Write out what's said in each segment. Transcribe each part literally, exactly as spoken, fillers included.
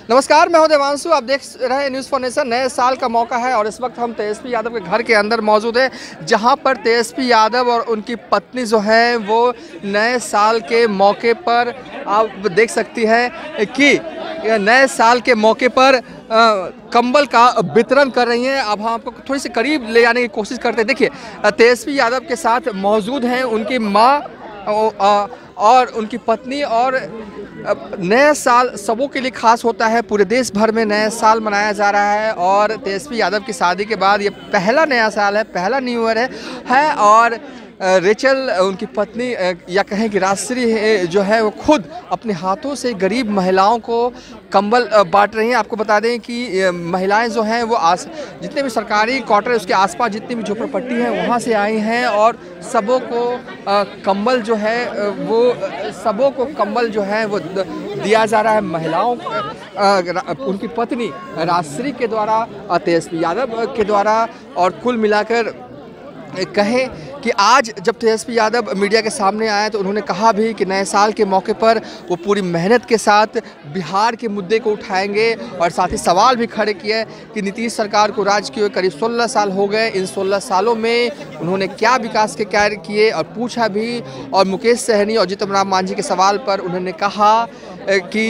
नमस्कार, मैं हूं देवांशु। आप देख रहे हैं न्यूज़ फॉर नेशन। नए साल का मौका है और इस वक्त हम तेजस्वी यादव के घर के अंदर मौजूद हैं, जहां पर तेजस्वी यादव और उनकी पत्नी जो है वो नए साल के मौके पर आप देख सकती हैं कि नए साल के मौके पर आ, कंबल का वितरण कर रही हैं। अब हम आपको थोड़ी सी करीब ले जाने की कोशिश करते हैं। देखिए, तेजस्वी यादव के साथ मौजूद हैं उनकी माँ और उनकी पत्नी। और नया साल सबों के लिए खास होता है, पूरे देश भर में नया साल मनाया जा रहा है और तेजस्वी यादव की शादी के बाद ये पहला नया साल है, पहला न्यू ईयर है, है और रेचल उनकी पत्नी या कहें कि राजश्री जो है वो खुद अपने हाथों से गरीब महिलाओं को कंबल बांट रही हैं। आपको बता दें कि महिलाएं जो हैं वो आस जितने भी सरकारी क्वार्टर उसके आसपास जितनी भी झोपड़पट्टी हैं वहाँ से आई हैं और सबों को कंबल जो है वो सबों को कंबल जो है वो दिया जा रहा है। महिलाओं उनकी पत्नी राजश्री के द्वारा, तेजस्वी यादव के द्वारा। और कुल मिलाकर कहें कि आज जब तेजस्वी यादव मीडिया के सामने आए तो उन्होंने कहा भी कि नए साल के मौके पर वो पूरी मेहनत के साथ बिहार के मुद्दे को उठाएंगे और साथ ही सवाल भी खड़े किए कि नीतीश सरकार को राज किए करीब सोलह साल हो गए, इन सोलह सालों में उन्होंने क्या विकास के कार्य किए और पूछा भी। और मुकेश सहनी और जीतन राम मांझी के सवाल पर उन्होंने कहा कि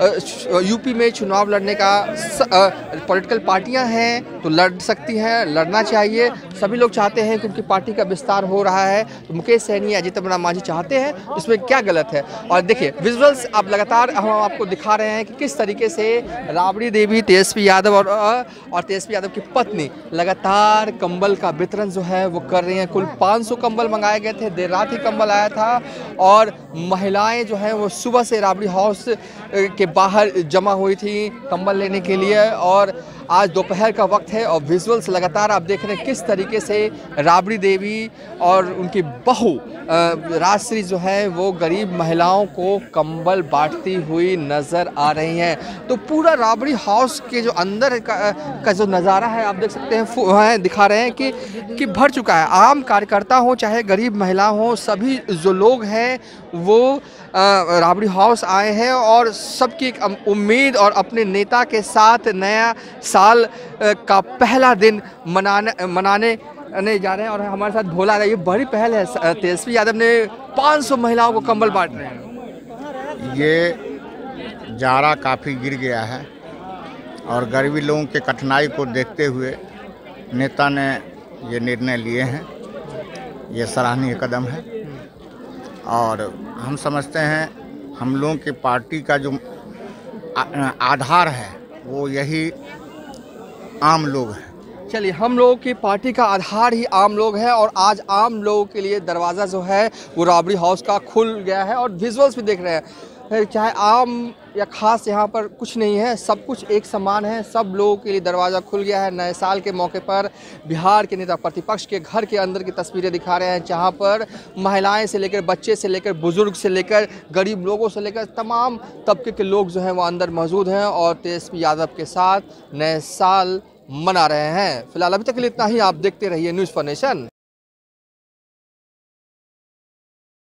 यूपी में चुनाव लड़ने का पॉलिटिकल पार्टियां हैं तो लड़ सकती हैं, लड़ना चाहिए। सभी लोग चाहते हैं कि उनकी पार्टी का विस्तार हो रहा है, तो मुकेश सहनी या जीतन राम मांझी चाहते हैं, इसमें क्या गलत है। और देखिए, विजुअल्स आप लगातार हम आपको दिखा रहे हैं कि किस तरीके से राबड़ी देवी, तेजस्वी यादव और और तेजस्वी यादव की पत्नी लगातार कंबल का वितरण जो है वो कर रही हैं। कुल पाँच सौ कंबल मंगाए गए थे, देर रात ही कंबल आया था और महिलाएं जो हैं वो सुबह से राबड़ी हाउस के बाहर जमा हुई थी कंबल लेने के लिए। और आज दोपहर का वक्त है और विजुअल्स लगातार आप देख रहे हैं किस तरीके से राबड़ी देवी और उनकी बहू राजश्री जो है वो गरीब महिलाओं को कंबल बांटती हुई नज़र आ रही हैं। तो पूरा राबड़ी हाउस के जो अंदर का, का जो नज़ारा है आप देख सकते हैं, दिखा रहे हैं कि कि भर चुका है। आम कार्यकर्ता हो चाहे गरीब महिला हो, सभी जो लोग हैं वो राबड़ी हाउस आए हैं और सबकी एक उम्मीद और अपने नेता के साथ नया साल का पहला दिन मनाने मनाने नहीं जा रहे हैं। और हमारे साथ भोला है, ये बड़ी पहल है। तेजस्वी यादव ने पाँच सौ महिलाओं को कंबल बांट रहे हैं। ये जारा काफ़ी गिर गया है और गरीबी लोगों के कठिनाई को देखते हुए नेता ने ये निर्णय लिए हैं। ये सराहनीय कदम है और हम समझते हैं हम लोगों की पार्टी का जो आधार है वो यही आम लोग हैं। चलिए, हम लोगों की पार्टी का आधार ही आम लोग हैं और आज आम लोगों के लिए दरवाज़ा जो है वो राबड़ी हाउस का खुल गया है। और विजुअल्स भी देख रहे हैं, चाहे आम या खास यहाँ पर कुछ नहीं है, सब कुछ एक समान है। सब लोगों के लिए दरवाज़ा खुल गया है। नए साल के मौके पर बिहार के नेता प्रतिपक्ष के घर के अंदर की तस्वीरें दिखा रहे हैं, जहाँ पर महिलाएं से लेकर बच्चे से लेकर बुजुर्ग से लेकर गरीब लोगों से लेकर तमाम तबके के लोग जो हैं वो अंदर मौजूद हैं और तेजस्वी यादव के साथ नए साल मना रहे हैं। फिलहाल अभी तक के लिए इतना ही। आप देखते रहिए न्यूज़ फॉर नेशन।